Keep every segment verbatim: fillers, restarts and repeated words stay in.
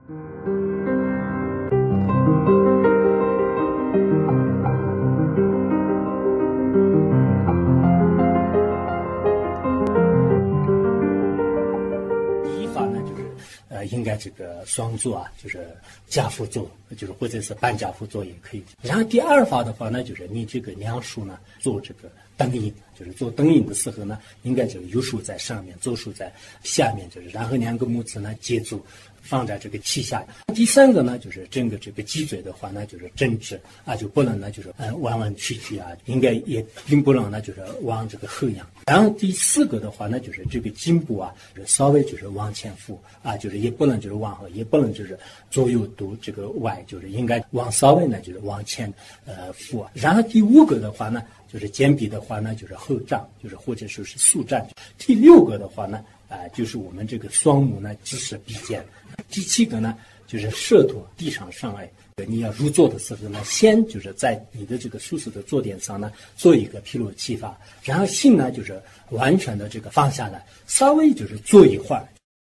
应该这个双做啊，就是加辅做，就是或者是半加辅做也可以。然后第二法的话呢，就是你这个梁树呢做这个灯影，就是做灯影的时候呢，应该这个右手在上面，左手在下面，就是然后两个拇指呢接住，放在这个膝下。第三个呢，就是整个这个脊椎的话呢，就是正直啊，就不能呢就是呃弯弯曲曲啊，应该也并不能呢就是往这个后仰。然后第四个的话呢，就是这个颈部啊，就是稍微就是往前俯啊，就是也不能就是往后，也不能就是左右都这个歪，就是应该往稍微呢就是往前呃俯。然后第五个的话呢，就是肩臂的话呢，就是后胀，就是或者说是速站。第六个的话呢，啊、呃，就是我们这个双目呢直视鼻尖。第七个呢，就是舌头地上上来。你要入座的时候呢，先就是在你的这个舒适的坐垫上呢，做一个披露气法，然后心呢就是完全的这个放下来，稍微就是坐一会儿。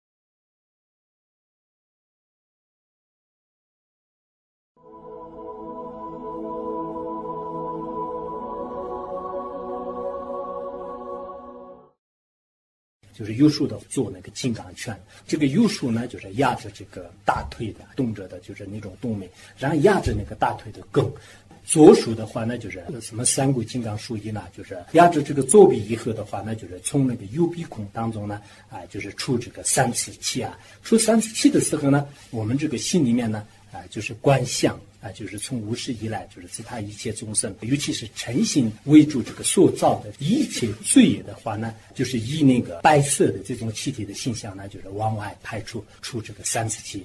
就是右手的做那个金刚拳，这个右手呢就是压着这个大腿的动着的，就是那种动脉，然后压着那个大腿的根。左手的话呢，就是什么三股金刚术一呢，就是压着这个左臂以后的话呢，就是从那个右鼻孔当中呢，啊、呃，就是出这个三次气啊。出三次气的时候呢，我们这个心里面呢，啊、呃，就是观相。啊，就是从无始以来，就是自他一切众生，尤其是诚心为主这个塑造的一切罪业的话呢，就是以那个白色的这种气体的现象呢，就是往外排出出这个三次气。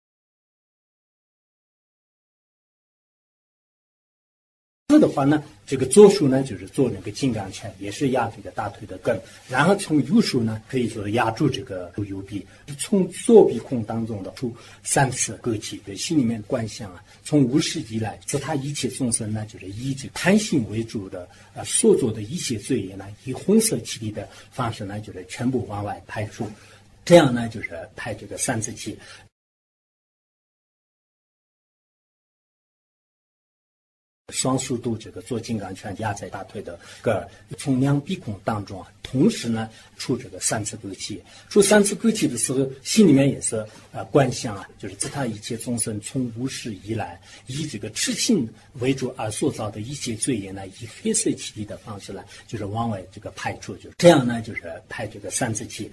的话呢，这个左手呢就是做那个金刚拳，也是压这个大腿的根，然后从右手呢可以说压住这个右臂，从左鼻孔当中的出三次割气，对心里面观想啊，从无始以来，自他一切众生呢，就是以这贪心为主的啊、呃、所做的一切罪业呢，以红色气体的方式呢，就是全部往外排出，这样呢就是排这个三次气。双手都这个做金刚拳压在大腿的根儿，从两鼻孔当中啊，同时呢出这个三次割气。出三次割气的时候，心里面也是呃观想啊，就是自他一切众生从无始以来，以这个痴心为主而塑造的一切罪业呢，以黑色气体的方式呢，就是往外这个排出，就这样呢，就是排这个三次气。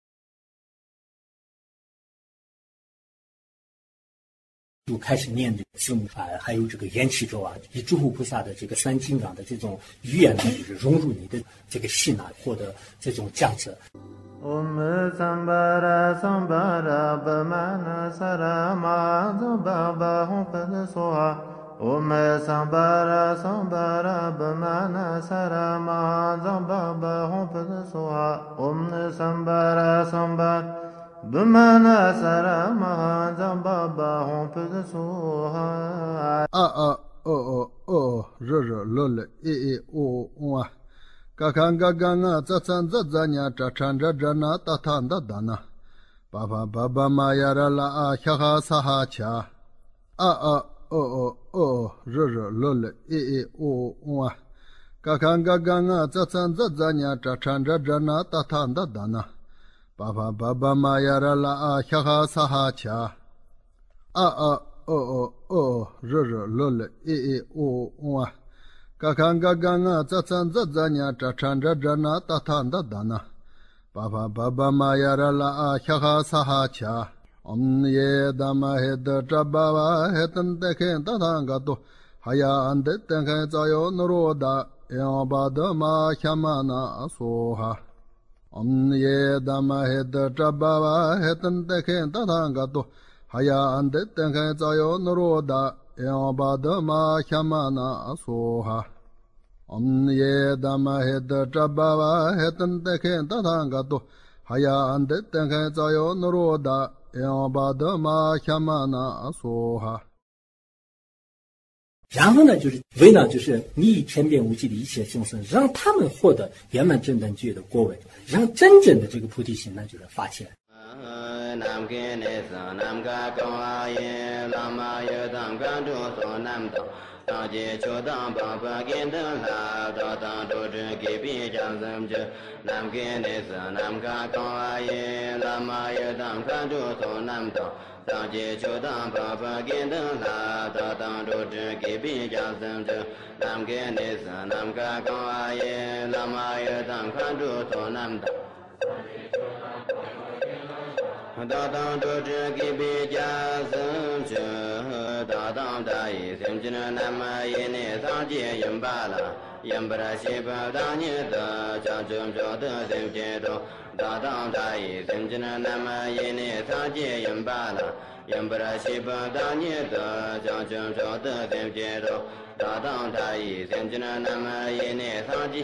就开始念这个字母啊，还有这个缘起咒啊，以诸佛菩萨的这个三金刚的这种语言呢，就是融入你的这个心啊，获得这种价值。Om Sambara Sambara Bhamana Sarama Zambaba Humpad Soha Om Sambara Sambara Bhamana Sarama Zambaba Humpad Soha Om Sambara Sambara Bhamana Sarama Zambaba Humpad Soha A A O O O R R L L E E O O Kakanga ganga zatsan zatzanya chachanja jana tatanda dana Baba baba mayara la a khaha saha cha A A O O O R R L L E E O O Kakanga ganga zatsan zatzanya chachanja jana tatanda dana Baba baba mayara la a khaha saha cha A A O O O R R L L E E O O Kakanga ganga zatsan zatzanya chachanja jana tatanda dana Baba baba mayara la a khaha saha cha Om ye dama hed jababa hetan dekhen tatanga to Haya ande tenkhen zayo nuroda Yabada ma khamana soha Om ye dama hed jababa hetan dekhen tatanga to Haya ande tenkhen zayo nuroda Yabada ma khamana soha Om ye dama hed jababa hetan dekhen tatanga to Haya ande tenkhen zayo nuroda Yabada ma khamana soha然后呢，就是为了就是利益天边无际的一切众生，让他们获得圆满正等觉的果位，让真正的这个菩提心呢，就是发起来。 nam ke ne sa nam ka kaw a yin la ma ye tam kan tu so nam ta ta je cho tam pa pa kin ta la ta ta do zhe ge bi jang sam je nam ke ne sa nam ka kaw a yin la ma ye tam kan tu so nam ta ta je cho tam pa pa kin ta la ta ta do zhe ge bi jang sam je nam ke ne sa nam ka kaw a yin la ma ye tam kan tu so nam ta da dang do zhe ge bi jia sam je da dang da yi sim jin nam ma yi ne sa jie yin ba la yin ba ra xi ba da ni de jia zhen zhe de sim jie do da dang da yi sim jin nam ma yi ne sa jie yin ba la yin ba ra xi ba da ni de jia zhen zhe de sim jie do da dang da yi sim jin nam ma yi ne sa jie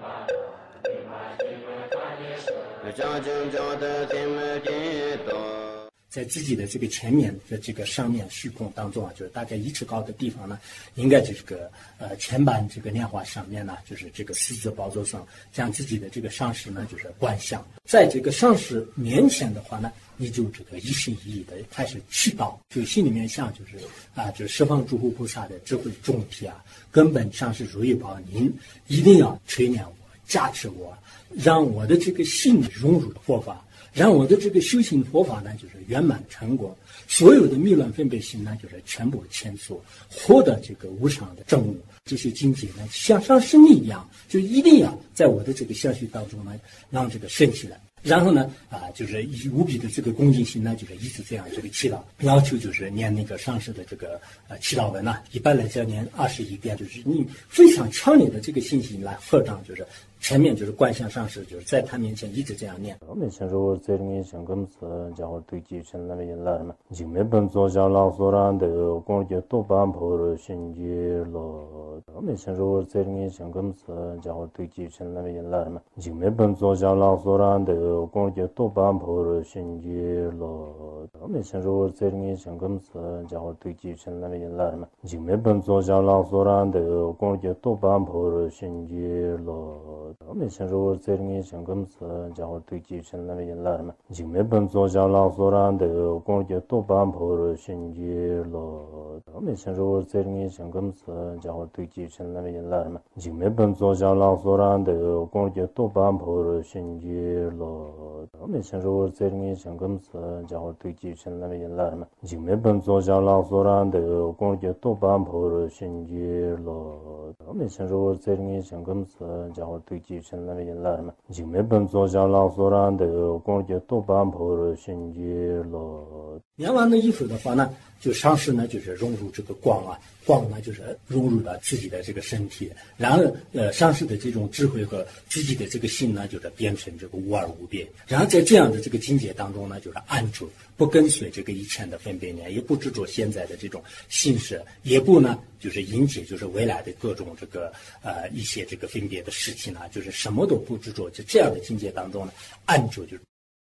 在自己的这个前面的这个上面虚空当中啊，就是大概一尺高的地方呢，应该就是个呃前板这个莲花上面呢，就是这个四字宝座上，将自己的这个上师呢就是观想，在这个上师面前的话呢，你就这个一心一意的开始祈祷，就心里面想就是啊，就是十方诸佛菩萨的智慧众体啊，根本上师如意宝，您一定要垂念我，加持我。让我的这个心融入佛法，让我的这个修行佛法呢，就是圆满成果。所有的迷乱分别心呢，就是全部牵索，获得这个无上的正悟。这些境界呢，像上升一样，就一定要在我的这个相续当中呢，让这个升起来。然后呢，啊，就是以无比的这个恭敬心呢，就是一直这样这个祈祷，要求就是念那个上师的这个呃祈祷文呢、啊，一般来讲念二十一遍，就是你非常强烈的这个信心来合掌，就是前面就是观想上师，就是在他面前一直这样念。 我们先说这里面想跟词，家伙对继承那边来嘛，就没本做下老所然的工作多半破了心结了。我们先说这里面想跟词，家伙对继承那边来嘛，就没本做下老所然的工作多半破了心结了。我们先说这里面想跟词，家伙对继承那边来嘛，就没本做下老所然的工作多半破了心结了。我们先说这里面想跟词，家伙对继承那边来嘛，就没本做下老所然的工作多半破了心结了。我们先说这里面想跟词，家伙对继承那边来嘛，就没本做下老所然的工作多半破了心结了。我们先说这里面想跟词，家伙对继承那边来嘛，就没本做下老所然的工作多半破了心结了。我们先说这里面想跟词，家伙对继承那边来嘛，就没本做下老所然的工作多半破了心结了。 念完了以后的话呢，就上师呢就是融入这个光啊，光呢就是融入了自己的这个身体，然后呃上师的这种智慧和自己的这个心呢，就是变成这个无二无别。然后在这样的这个境界当中呢，就是安住，不跟随这个以前的分别念，也不执着现在的这种心事，也不呢就是迎接就是未来的各种这个呃一些这个分别的事情呢，就是什么都不执着，就这样的境界当中呢，安住就是。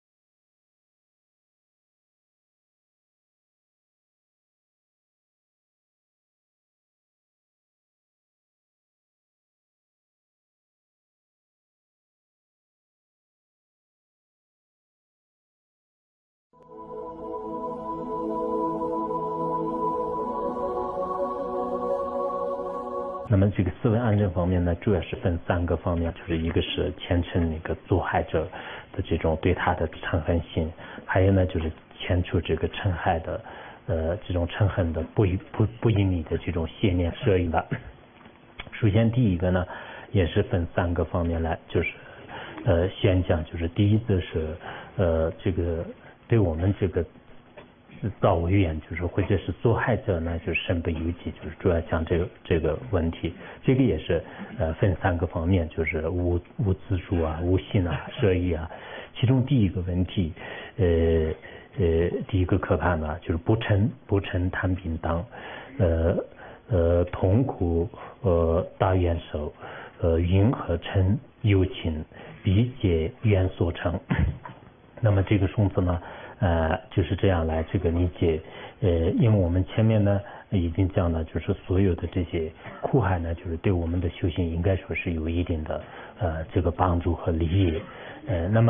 那么这个思维安正方面呢，主要是分三个方面，就是一个是虔诚那个作害者的这种对他的嗔恨心，还有呢就是牵出这个嗔害的呃这种嗔恨的不不不因你的这种邪念摄影吧。首先第一个呢，也是分三个方面来，就是呃先讲，就是第一个是呃这个对我们这个造无缘，就是或者是作害者呢，就是身不由己，就是主要讲这个这个问题。这个也是呃分三个方面，就是无无自主啊、无心啊、摄意啊。其中第一个问题，呃呃，第一个可怕呢，就是不嗔不嗔贪病当，呃呃痛苦呃大愿受，呃云和嗔有情，必皆缘所成。那么这个颂词呢？呃，就是这样来这个理解，呃，因为我们前面呢已经讲了，就是所有的这些苦害呢，就是对我们的修行应该说是有一定的呃这个帮助和利益，呃，那么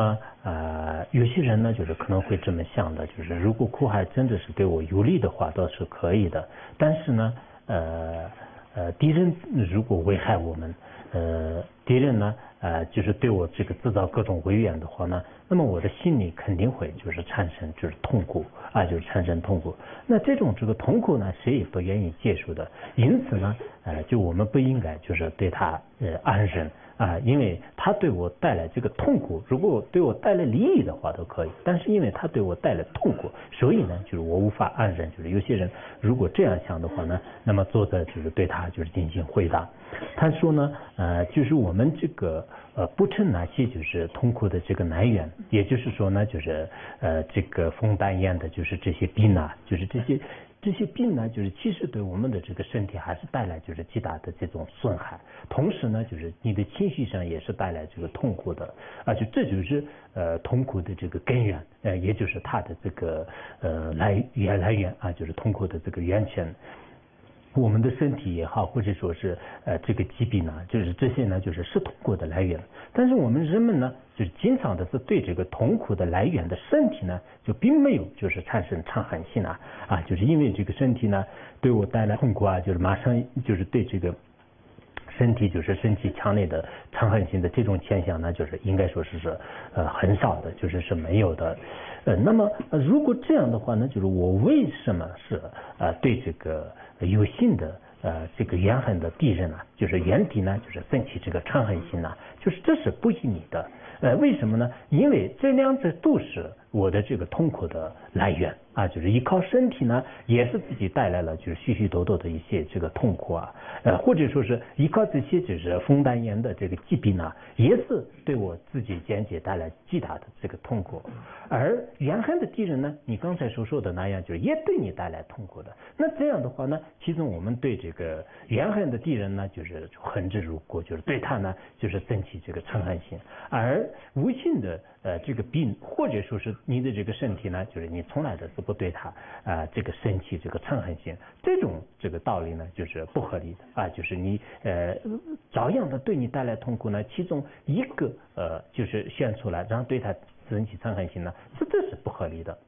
呃，有些人呢，就是可能会这么想的，就是如果苦海真的是对我有利的话，倒是可以的。但是呢，呃呃，敌人如果危害我们，呃，敌人呢，呃，就是对我这个制造各种危险的话呢，那么我的心里肯定会就是产生就是痛苦啊，就是产生痛苦。那这种这个痛苦呢，谁也不愿意接受的。因此呢，呃，就我们不应该就是对他呃安忍。啊，因为他对我带来这个痛苦，如果对我带来利益的话都可以，但是因为他对我带来痛苦，所以呢，就是我无法安忍。就是有些人如果这样想的话呢，那么作者就是对他就是进行回答。他说呢，呃，就是我们这个呃不称那些就是痛苦的这个来源，也就是说呢，就是呃这个风丹烟的，就是这些病啊，就是这些。这些病呢，就是其实对我们的这个身体还是带来就是极大的这种损害，同时呢，就是你的情绪上也是带来这个痛苦的，而且这就是呃痛苦的这个根源，呃，也就是它的这个呃来源来源啊，就是痛苦的这个源泉。我们的身体也好，或者说是呃这个疾病呢，就是这些呢，就是是痛苦的来源。但是我们人们呢，就是经常的是对这个痛苦的来源的身体呢，就并没有就是产生抗衡性啊啊，就是因为这个身体呢对我带来痛苦啊，就是马上就是对这个身体就是身体强烈的抗衡性的这种现象呢，就是应该说是是呃很少的，就是是没有的。呃，那么、呃、如果这样的话呢，就是我为什么是呃对这个有性的呃这个怨恨的敌人呢，就是原敌呢，就是升起这个抗衡性呢，就是这是不依你的。呃，为什么呢？因为这两者都是我的这个痛苦的来源啊，就是依靠身体呢，也是自己带来了就是许许多多的一些这个痛苦啊，呃，或者说是依靠这些就是风丹炎的这个疾病呢，也是对我自己间接带来极大的这个痛苦。而怨恨的敌人呢，你刚才所说的那样，就是也对你带来痛苦的。那这样的话呢，其中我们对这个怨恨的敌人呢，就是恨之入骨，就是对他呢，就是升起这个嗔恨心。而无性的呃这个病，或者说是你的这个身体呢，就是你从来的是不对他啊、呃、这个升起这个嗔恨心，这种这个道理呢，就是不合理的啊，就是你呃照样的对你带来痛苦呢，其中一个呃就是选出来，然后对他升起嗔恨心呢，这这是不合理的。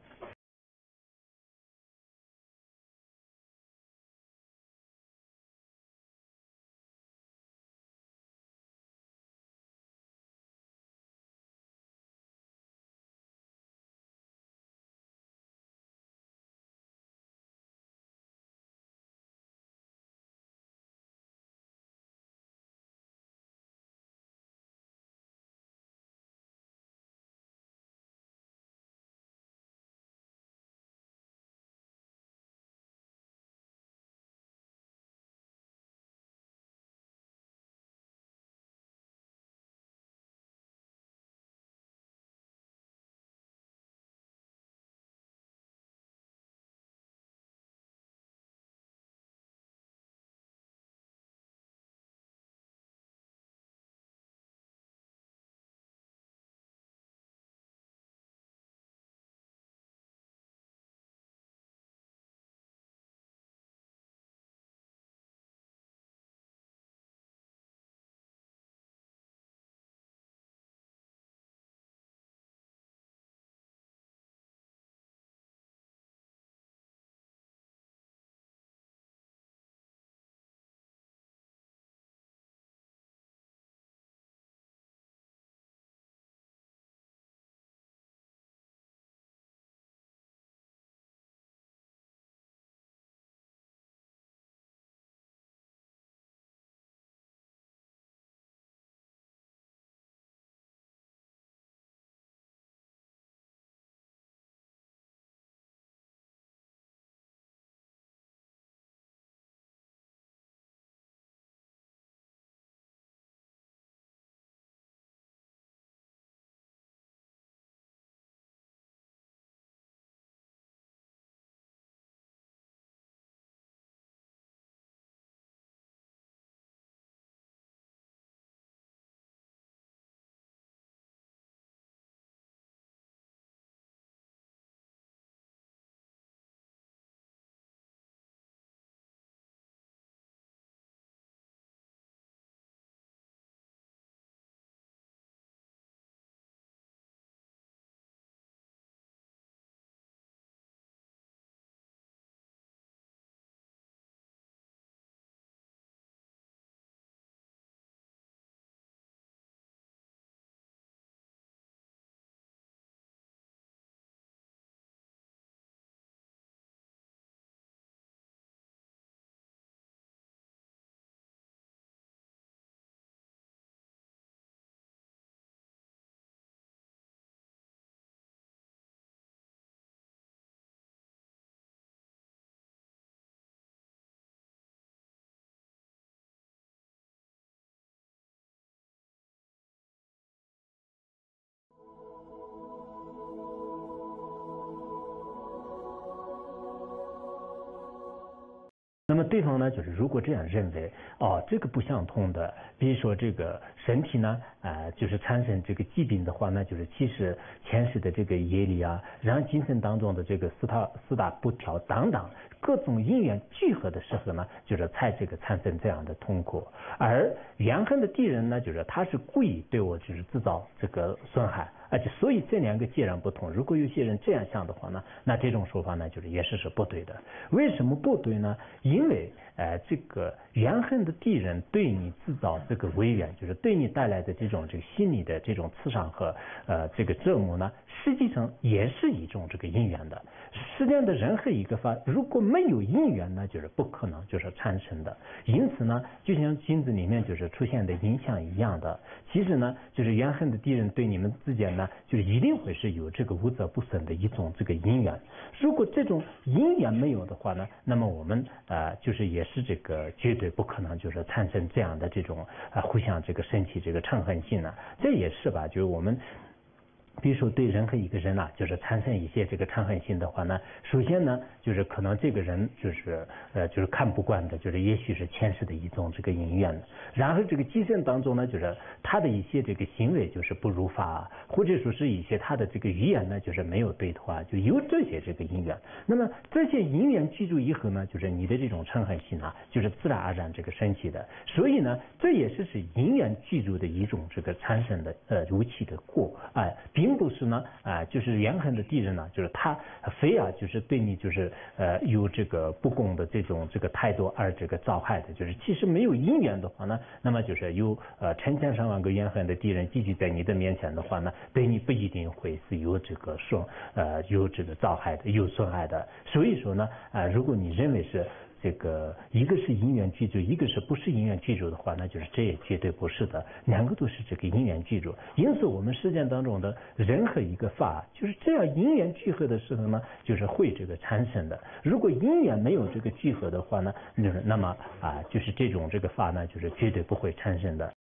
么对方呢，就是如果这样认为，哦，这个不相通的，比如说这个身体呢，呃，就是产生这个疾病的话，那就是其实前世的这个业力啊，然后精神当中的这个四大四大不调等等各种因缘聚合的时候呢，就是才这个产生这样的痛苦。而怨恨的敌人呢，就是他是故意对我就是制造这个损害。而且，所以这两个截然不同。如果有些人这样想的话呢，那这种说法呢，就是也是是不对的。为什么不对呢？因为，呃，这个怨恨的敌人对你制造这个违缘，就是对你带来的这种这个心理的这种刺伤和呃这个折磨呢，实际上也是一种这个因缘的。世间的任何一个法，如果没有因缘呢，就是不可能就是产生的。因此呢，就像镜子里面就是出现的影像一样的，其实呢，就是怨恨的敌人对你们之间呢，就是一定会是有这个无责不生的一种这个因缘。如果这种因缘没有的话呢，那么我们呃就是也是这个绝对不可能就是产生这样的这种呃互相这个生气这个嗔恨心呢。这也是吧，就是我们。比如说对任何一个人啊，就是产生一些这个嗔恨心的话呢，首先呢，就是可能这个人就是呃就是看不惯的，就是也许是前世的一种这个因缘。然后这个今生当中呢，就是他的一些这个行为就是不如法，或者说是一些他的这个语言呢，就是没有对头啊，就有这些这个因缘。那么这些因缘记住以后呢，就是你的这种嗔恨心啊，就是自然而然这个升起的。所以呢，这也是是因缘记住的一种这个产生的呃如期的过啊。比并不是呢啊、呃，就是怨恨的敌人呢，就是他非要就是对你就是呃有这个不公的这种这个态度而这个造害的，就是其实没有因缘的话呢，那么就是有呃成千上万个怨恨的敌人聚集在你的面前的话呢，对你不一定会是有这个损呃有这个造害的有损害的。所以说呢啊、呃，如果你认为是这个一个是因缘具足，一个是不是因缘具足的话，那就是这也绝对不是的，两个都是这个因缘具足。因此我们世间当中的任何一个法就是这样因缘聚合的时候呢，就是会这个产生的。如果因缘没有这个聚合的话呢，就是那么啊，就是这种这个法呢，就是绝对不会产生的。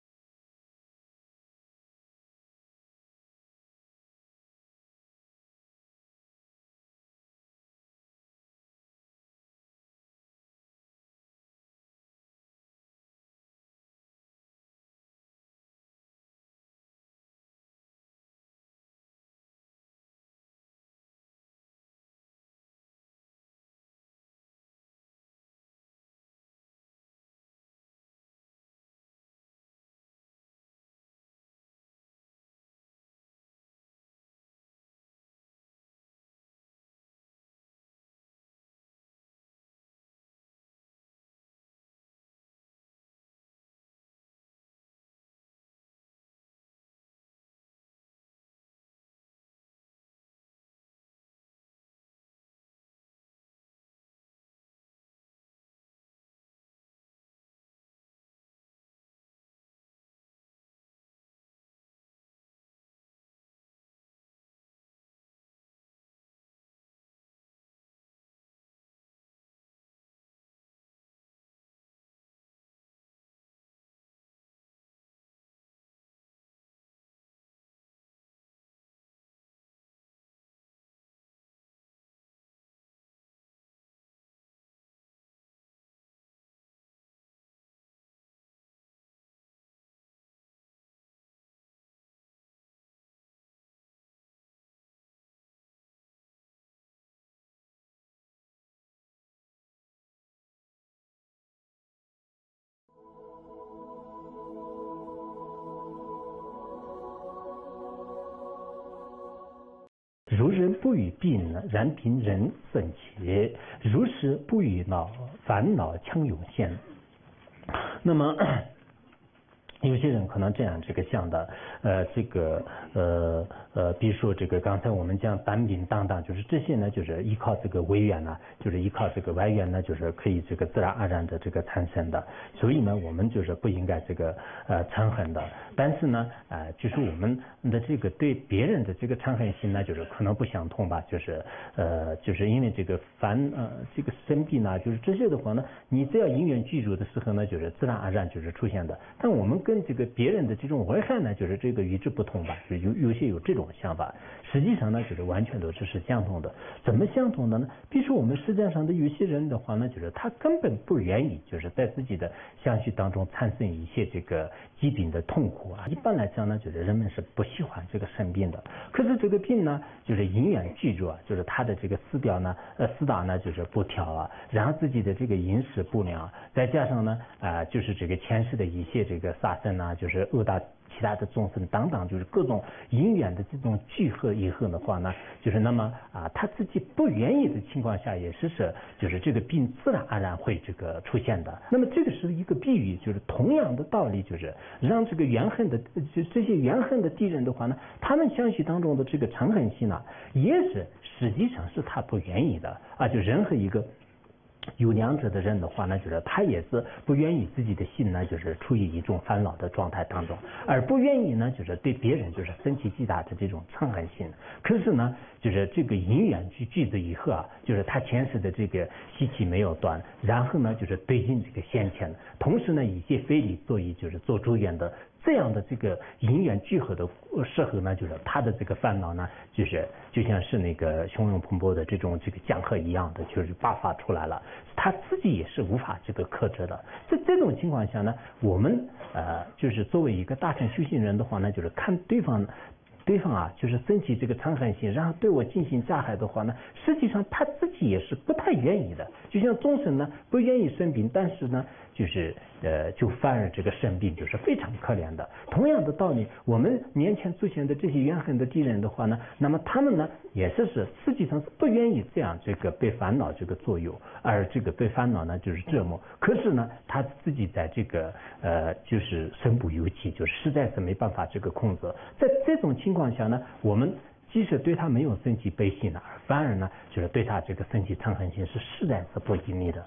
如人不与病，然凭人生起；如是不与恼，烦恼强涌现。那么有些人可能这样这个想的，呃，这个呃呃，比如说这个刚才我们讲单病当当，就是这些呢，就是依靠这个微缘呢，就是依靠这个外缘呢，就是可以这个自然而然的这个产生的。所以呢，我们就是不应该这个呃嗔恨的。但是呢，呃，就是我们的这个对别人的这个嗔恨心呢，就是可能不相同吧，就是呃，就是因为这个烦呃这个生病呢，就是这些的话呢，你只要因缘具足的时候呢，就是自然而然就是出现的。但我们跟这个别人的这种危害呢，就是这个与之不同吧，就有有些有这种想法。 实际上呢，就是完全都是是相同的。怎么相同的呢？比如说我们世界上的有些人的话呢，就是他根本不愿意，就是在自己的相续当中产生一些这个疾病的痛苦啊。一般来讲呢，就是人们是不喜欢这个生病的。可是这个病呢，就是因缘具足啊，就是他的这个思表呢，呃，思达呢就是不调啊，然后自己的这个饮食不良，再加上呢，啊、呃，就是这个前世的一些这个杀生啊，就是恶大。其他的众生等等，就是各种因缘的这种聚合以后的话呢，就是那么啊，他自己不愿意的情况下，也是是就是这个病自然而然会这个出现的。那么这个是一个比喻，就是同样的道理，就是让这个怨恨的就这些怨恨的敌人的话呢，他们相续当中的这个嗔恨心呢，也是实际上是他不愿意的啊，就任何一个。有两者的人的话呢，就是他也是不愿意自己的心呢，就是处于一种烦恼的状态当中，而不愿意呢，就是对别人就是生气极大的这种嗔恨心。可是呢，就是这个因缘去聚子以后啊，就是他前世的这个习气没有断，然后呢，就是对应这个先前，同时呢，以些非礼作为就是做主愿的。这样的这个因缘聚合的时候呢，就是他的这个烦恼呢，就是就像是那个汹涌澎湃的这种这个江河一样的，就是爆发出来了，他自己也是无法这个克制的。在这种情况下呢，我们呃就是作为一个大乘修行人的话呢，就是看对方。对方啊，就是升起这个嗔恨心，然后对我进行加害的话呢，实际上他自己也是不太愿意的。就像众生呢，不愿意生病，但是呢，就是呃，就反而这个生病就是非常可怜的。同样的道理，我们面前出现的这些怨恨的敌人的话呢，那么他们呢，也是是实际上是不愿意这样这个被烦恼这个左右，而这个被烦恼呢就是折磨。可是呢，他自己在这个呃，就是身不由己，就实在是没办法这个控制。在这种情况下呢，我们即使对他没有升起悲心呢，反而呢，就是对他这个升起嗔恨心是实在是不应利的。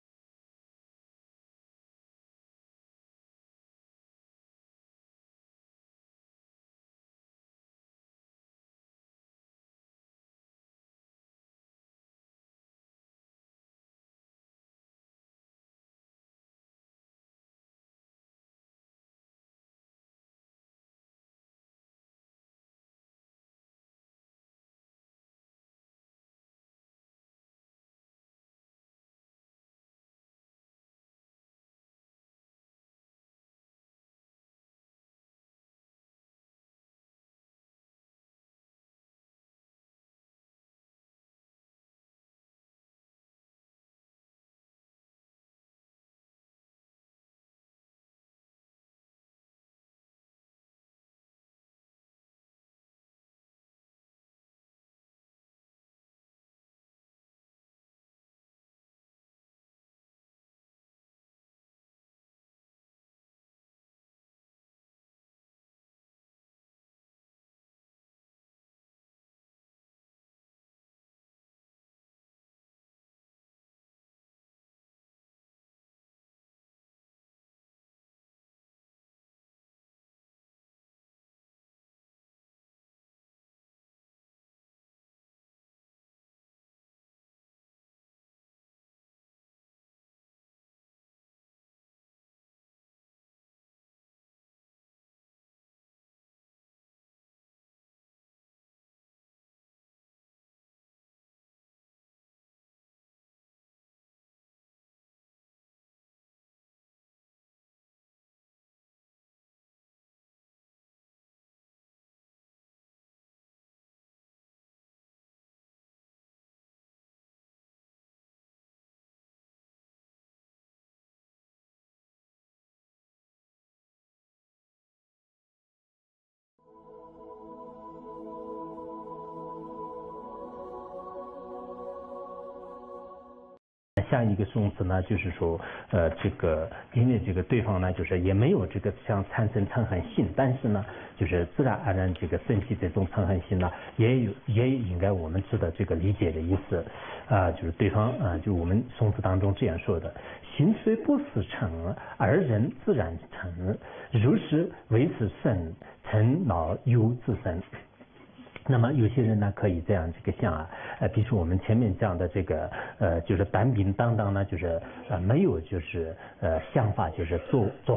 下一个颂词呢，就是说，呃，这个因为这个对方呢，就是也没有这个像产生嗔恨心，但是呢，就是自然而然这个升起这种嗔恨心呢，也有也应该我们知道这个理解的意思啊、呃，就是对方啊、呃，就我们颂词当中这样说的：心虽不似嗔，而人自然嗔，如是为此生，嗔恼忧自生。那么有些人呢可以这样这个想啊，呃，比如说我们前面讲的这个呃，就是单兵当当呢，就是呃没有就是呃想法就是做做害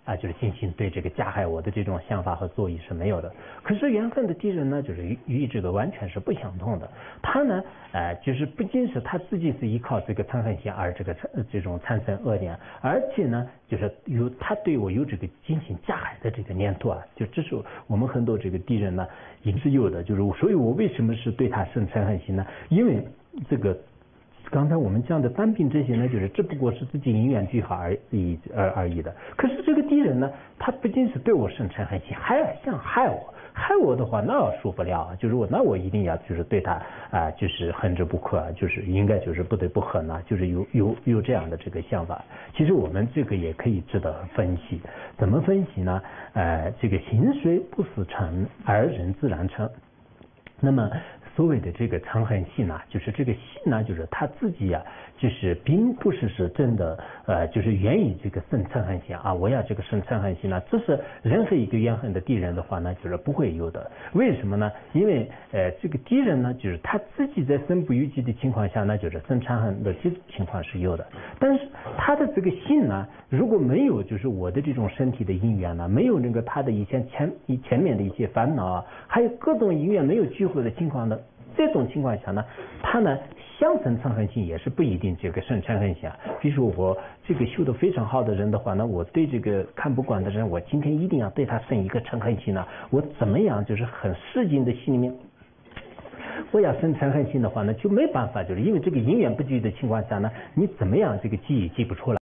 啊，就是进行对这个加害我的这种想法和作意是没有的。可是缘分的敌人呢，就是与与这个完全是不相同的。他呢，呃，就是不仅是他自己是依靠这个嗔恨心而这个这种产生恶念，而且呢，就是有他对我有这个进行加害的这个念头啊，就这是我们很多这个敌人呢也是有的。就是所以我为什么是对他生嗔恨心呢？因为这个。刚才我们讲的单凭这些呢，就是只不过是自己因缘聚合而已而而已的。可是这个敌人呢，他不仅是对我生嗔恨心，还想害我。害我的话，那我受不了啊！就是我，那我一定要就是对他啊、呃，就是恨之不可啊，就是应该就是不得不恨啊，就是有有有这样的这个想法。其实我们这个也可以值得分析，怎么分析呢？呃，这个心虽不似诚，而人自然诚。那么。所谓的这个嗔恨心呢，就是这个心呢，就是他自己啊，就是并不是是真的，呃，就是源于这个生嗔恨心啊，我要这个生嗔恨心呢，这是任何一个怨恨的敌人的话呢，就是不会有的。为什么呢？因为呃，这个敌人呢，就是他自己在身不由己的情况下呢，就是生嗔恨的这种情况是有的。但是他的这个心呢，如果没有就是我的这种身体的因缘呢，没有那个他的以前前前面的一些烦恼啊，还有各种因缘没有聚合的情况呢。这种情况下呢，他呢想生嗔恨心也是不一定这个生嗔恨心啊。比如说我这个修得非常好的人的话呢，我对这个看不惯的人，我今天一定要对他生一个嗔恨心呢。我怎么样就是很使劲的心里面，我要生嗔恨心的话呢，就没办法，就是因为这个因缘不聚的情况下呢，你怎么样这个记也记不出来。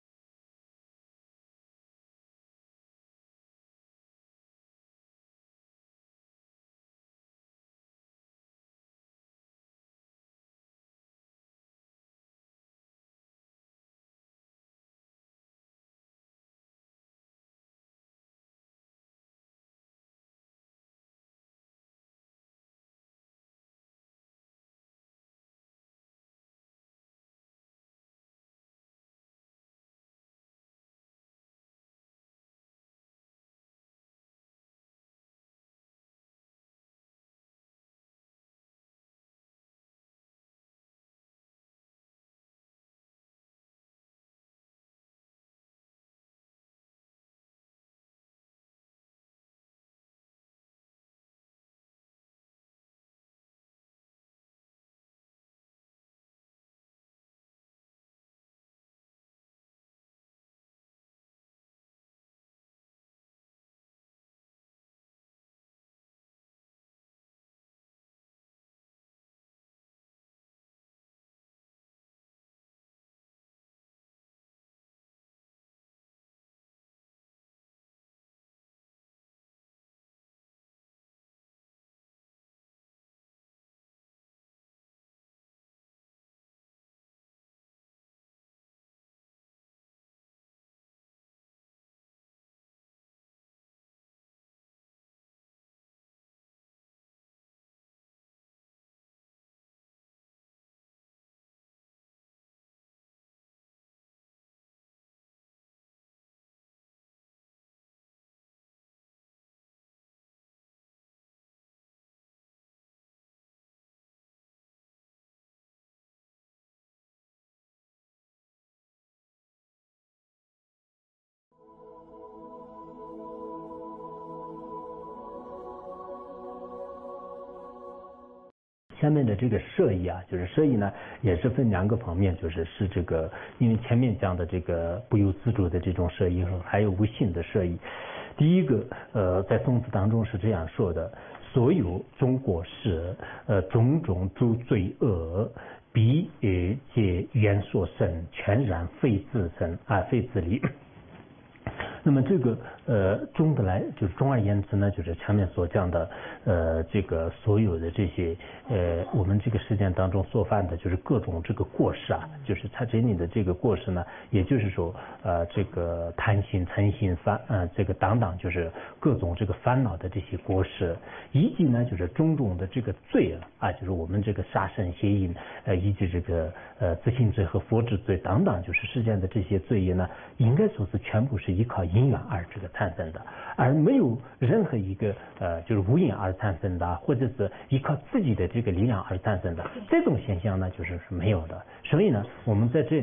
下面的这个摄意啊，就是摄意呢，也是分两个方面，就是是这个，因为前面讲的这个不由自主的这种摄意和还有无性的摄意。第一个，呃，在宋词当中是这样说的：所有中国事，呃，种种诸罪恶，彼呃皆缘所生，全然非自身啊，非自利。那么这个呃，总的来就是总而言之呢，就是前面所讲的呃，这个所有的这些呃，我们这个事件当中所犯的就是各种这个过失啊，就是他这里的这个过失呢，也就是说呃，这个贪心、嗔心、烦呃，这个等等，就是各种这个烦恼的这些过失，以及呢就是种种的这个罪了啊，就是我们这个杀生、邪淫呃，以及这个呃自信罪和佛之罪等等，就是世间的这些罪业呢，应该说是全部是依靠因缘而这个产生的，而没有任何一个呃就是无因而产生的，或者是依靠自己的这个力量而产生的这种现象呢，就是是没有的。所以呢，我们在这里呢，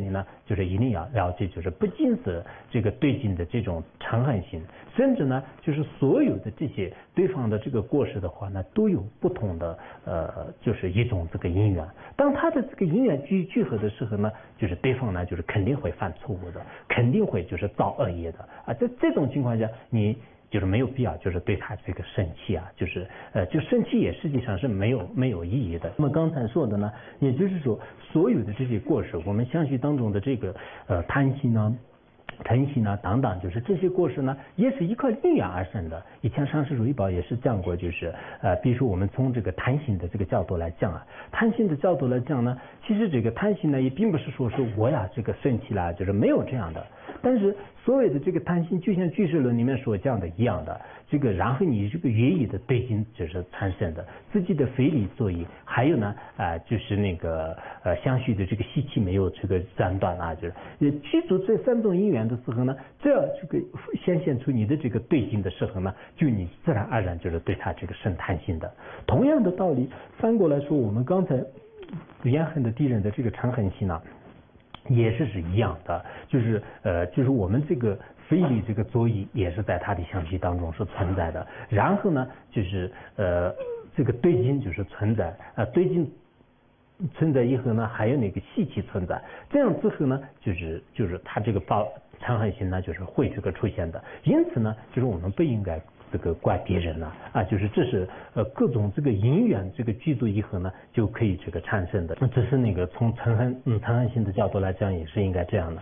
就是一定要了解，就是不仅是这个对境的这种长恒性，甚至呢，就是所有的这些对方的这个过失的话呢，都有不同的呃，就是一种这个因缘。当他的这个因缘聚聚合的时候呢，就是对方呢，就是肯定会犯错误的，肯定会就是造恶业的啊。在这种情况下，你就是没有必要，就是对他这个生气啊，就是呃，就生气也实际上是没有没有意义的。那么刚才说的呢，也就是说，所有的这些过失，我们相续当中的这个呃贪心呢、嗔心啊等等，就是这些过失呢，也是依靠因缘而生的。以前上师如意宝也是讲过，就是呃，比如说我们从这个贪心的这个角度来讲啊，贪心的角度来讲呢，其实这个贪心呢，也并不是说是我呀这个生气啦，就是没有这样的。但是所谓的这个贪心，就像俱舍论里面所讲的一样的，这个然后你这个愿意的对境就是产生的，自己的非理作意，还有呢啊、呃、就是那个呃相续的这个习气没有这个斩断啊，就是呃记住这三种因缘的时候呢，这样这个显现出你的这个对境的时候呢，就你自然而然就是对他这个生贪心的。同样的道理，反过来说，我们刚才怨恨的敌人的这个嗔恨心呢，也是是一样的，就是呃，就是我们这个非理这个作意也是在他的相续当中是存在的。然后呢，就是呃，这个对境就是存在，呃，对境存在以后呢，还有那个习气存在，这样之后呢，就是就是他这个报嗔恨心呢，就是会这个出现的。因此呢，就是我们不应该这个怪别人了啊，就是这是呃各种这个因缘这个具足以后呢，就可以这个产生的。只是那个从嗔恨嗯嗔恨心的角度来讲，也是应该这样的。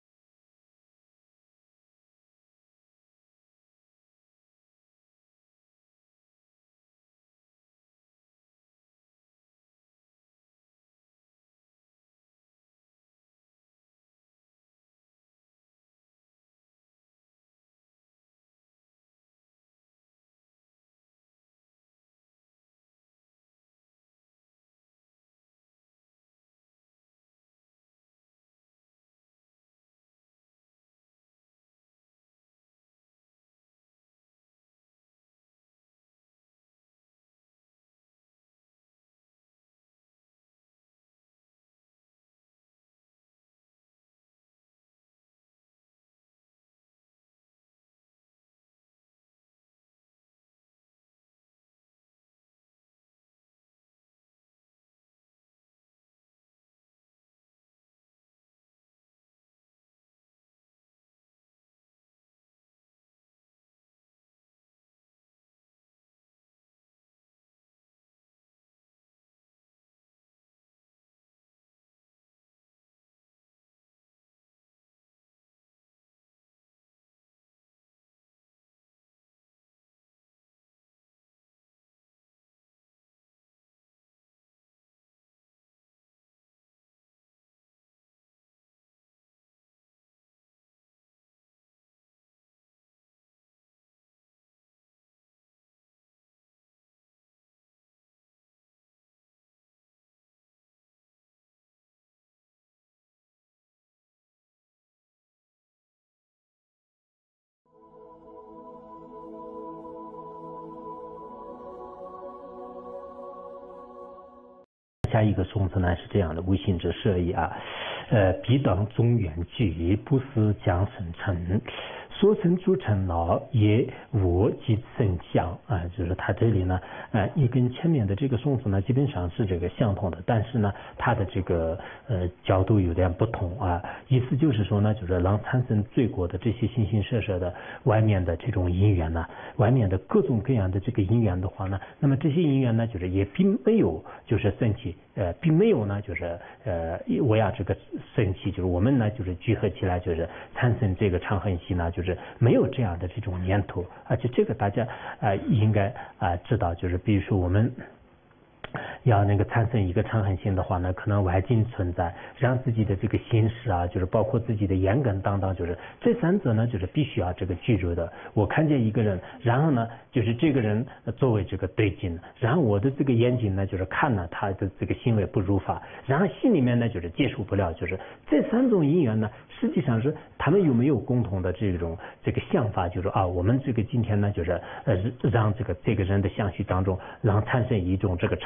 下一个颂词呢是这样的：无心之舍也啊，呃，彼等中远距，不思将生成，所生诸尘劳，也我即生相啊。就是它这里呢，呃，也跟前面的这个颂词呢基本上是这个相同的，但是呢，它的这个呃角度有点不同啊。意思就是说呢，就是让产生罪过的这些形形色色的外面的这种因缘呢，外面的各种各样的这个因缘的话呢，那么这些因缘呢，就是也并没有就是生起。呃，并没有呢，就是呃，我要这个生气，就是我们呢，就是聚合起来，就是产生这个嗔恨心呢，就是没有这样的这种念头，而且这个大家啊、呃、应该啊、呃、知道，就是比如说我们要那个产生一个嗔恨心的话呢，可能外境存在，让自己的这个心识啊，就是包括自己的眼根等等，就是这三者呢，就是必须要这个具足的。我看见一个人，然后呢，就是这个人作为这个对境，然后我的这个眼睛呢，就是看了他的这个行为不如法，然后心里面呢，就是接受不了，就是这三种因缘呢，实际上是他们有没有共同的这种这个想法，就是啊，我们这个今天呢，就是呃让这个这个人的相续当中，让产生一种这个嗔恨心。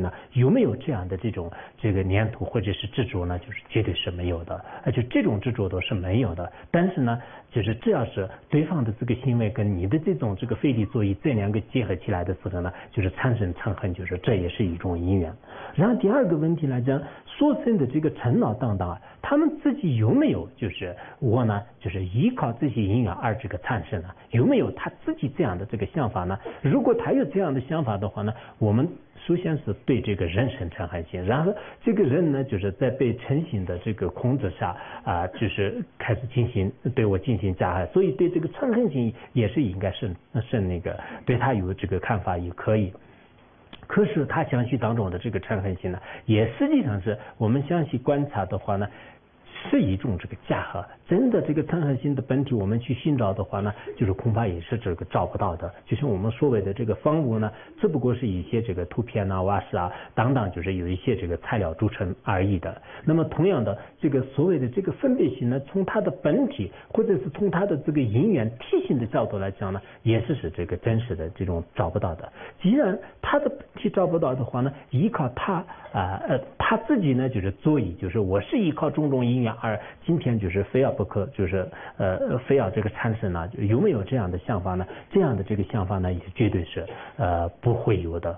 呢，有没有这样的这种这个粘土或者是执着呢？就是绝对是没有的，而且这种执着都是没有的。但是呢，就是只要是对方的这个行为跟你的这种这个非理作意这两个结合起来的时候呢，就是产生嗔恨，就是这也是一种因缘。然后第二个问题来讲，所生的这个尘劳当当啊，他们自己有没有就是我呢，就是依靠这些因缘而这个产生呢？有没有他自己这样的这个想法呢？如果他有这样的想法的话呢，我们首先是对这个人生嗔恨心，然后这个人呢，就是在被嗔心的这个控制下啊、呃，就是开始进行对我进行加害，所以对这个嗔恨心也是应该是是那个对他有这个看法也可以。可是他详细当中的这个嗔恨心呢，也实际上是我们详细观察的话呢，是一种这个假合。真的这个嗔恨心的本体，我们去寻找的话呢，就是恐怕也是这个找不到的。就像我们所谓的这个方物呢，只不过是一些这个图片啊、瓦石啊等等，就是有一些这个材料组成而已的。那么同样的，这个所谓的这个分别心呢，从它的本体或者是从它的这个因缘体性的角度来讲呢，也是是这个真实的这种找不到的。既然它的本体找不到的话呢，依靠它啊呃他自己呢就是作意，就是我是依靠种种因缘而今天就是非要不可，就是呃非要这个产生呢，有没有这样的想法呢？这样的这个想法呢，也绝对是呃不会有的。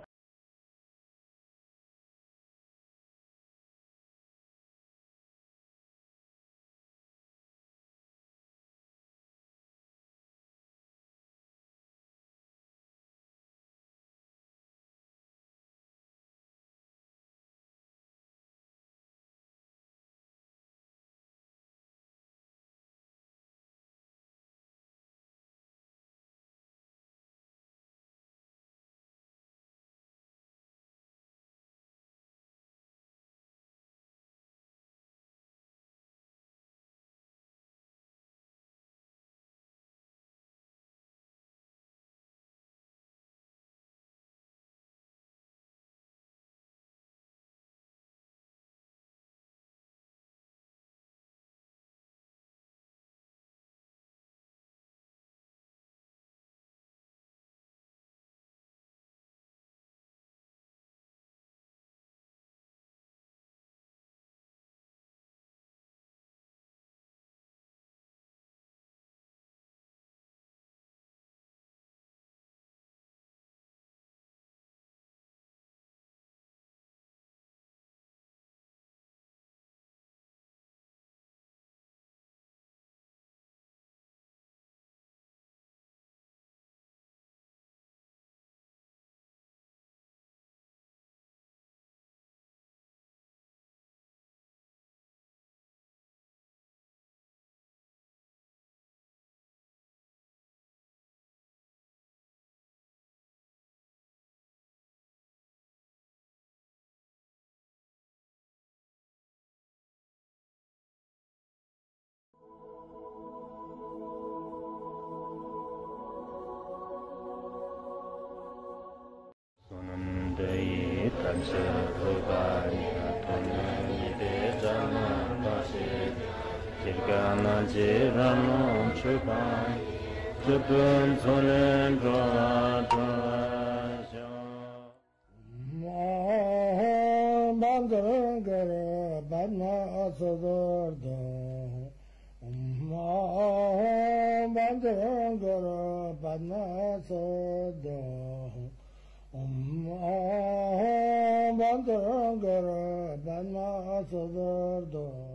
Om